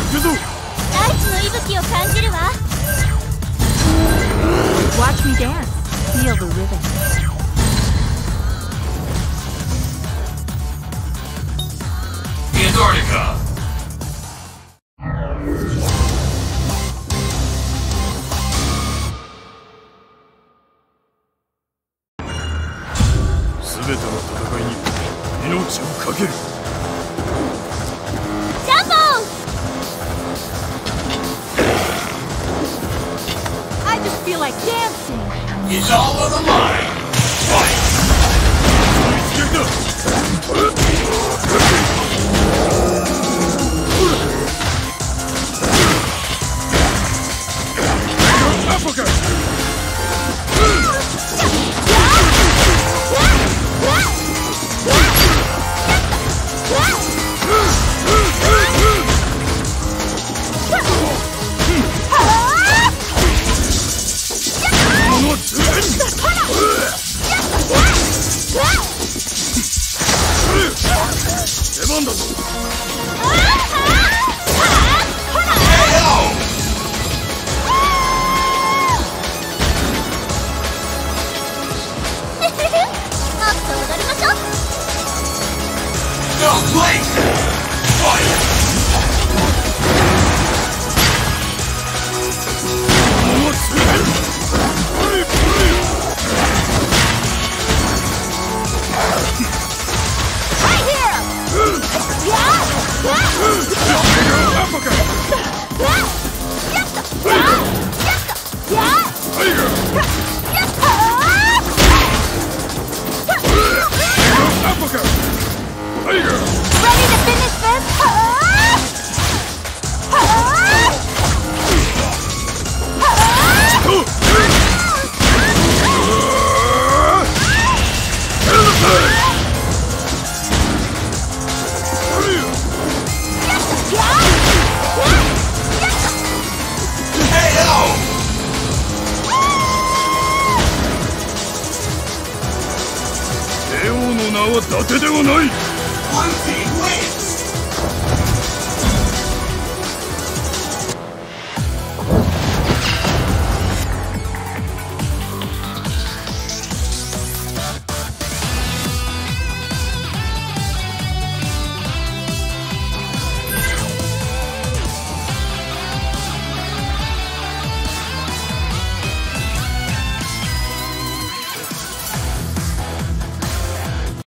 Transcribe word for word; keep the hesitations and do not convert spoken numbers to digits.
くぞ。 大地の息吹を感じるわ。 Watch me dance. Feel the rhythm. Antarctica. すべての戦いに命をかける。 ジャンボー I just feel like dancing. It's all on the line. Fight. 出番だぞ。帝王の名は伊達ではない。